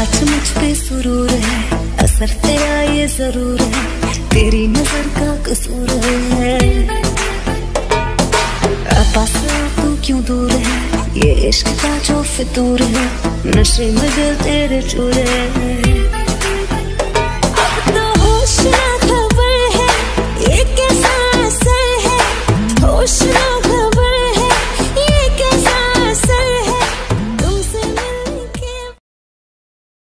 आज मुझ पे सुरूर है, असर तेरा ये जरूर है, तेरी नजर का कसूर है। पास तू क्यों दूर है, ये इश्क का जो फितूर है, नशे में दिल तेरे चूर है।